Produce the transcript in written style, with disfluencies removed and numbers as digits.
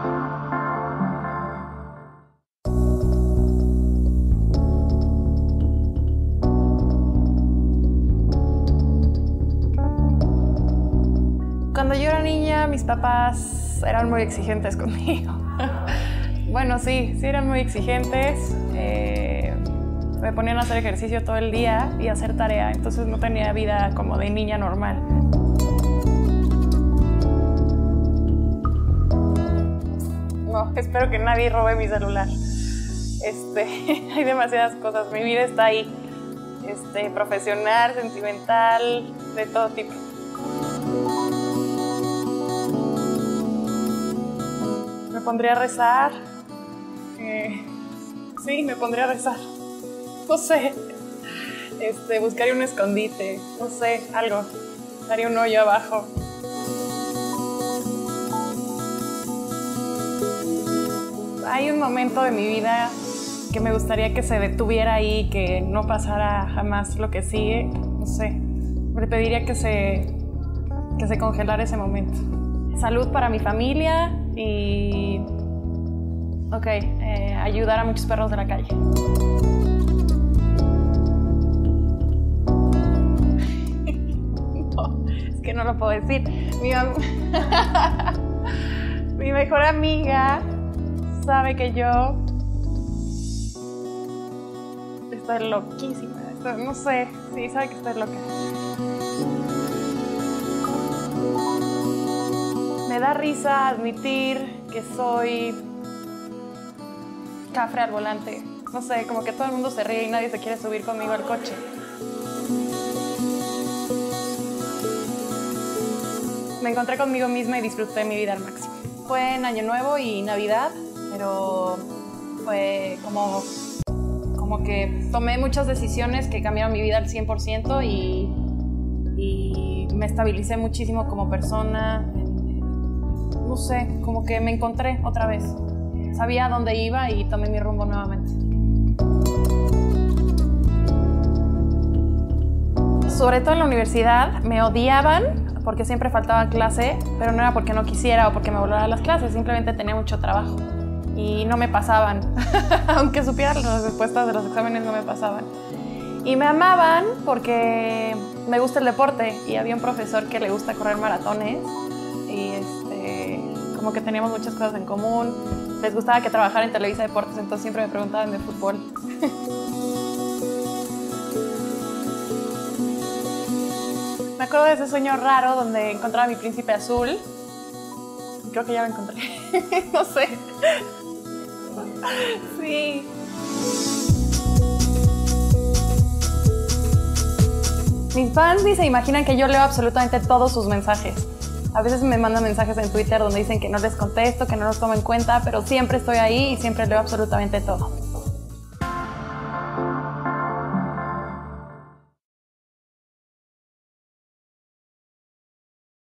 Cuando yo era niña, mis papás eran muy exigentes conmigo. Bueno, sí eran muy exigentes. Me ponían a hacer ejercicio todo el día y a hacer tarea, entonces no tenía vida como de niña normal. No, espero que nadie robe mi celular. Hay demasiadas cosas, mi vida está ahí. Profesional, sentimental, de todo tipo. Me pondría a rezar. Sí, me pondría a rezar. No sé. Buscaría un escondite. No sé, algo. Daría un hoyo abajo. Hay un momento de mi vida que me gustaría que se detuviera ahí, que no pasara jamás lo que sigue. No sé. Le pediría que se congelara ese momento. Salud para mi familia y ayudar a muchos perros de la calle. No, es que no lo puedo decir. Mi mejor amiga sabe que yo estoy loquísima. No sé, sí, sabe que estoy loca. Me da risa admitir que soy cafre al volante. No sé, como que todo el mundo se ríe y nadie se quiere subir conmigo al coche. Me encontré conmigo misma y disfruté mi vida al máximo. Fue en Año Nuevo y Navidad, pero fue como que tomé muchas decisiones que cambiaron mi vida al 100% y me estabilicé muchísimo como persona. No sé, como que me encontré otra vez. Sabía a dónde iba y tomé mi rumbo nuevamente. Sobre todo en la universidad me odiaban porque siempre faltaba clase, pero no era porque no quisiera o porque me volara las clases, simplemente tenía mucho trabajo y no me pasaban. Aunque supiera las respuestas de los exámenes, no me pasaban. Y me amaban porque me gusta el deporte y había un profesor que le gusta correr maratones y como que teníamos muchas cosas en común. Les gustaba que trabajara en Televisa Deportes, entonces siempre me preguntaban de fútbol. Me acuerdo de ese sueño raro donde encontraba a mi príncipe azul. Creo que ya lo encontré. No sé. Sí. Mis fans ni se imaginan que yo leo absolutamente todos sus mensajes. A veces me mandan mensajes en Twitter donde dicen que no les contesto, que no los tomo en cuenta, pero siempre estoy ahí y siempre leo absolutamente todo.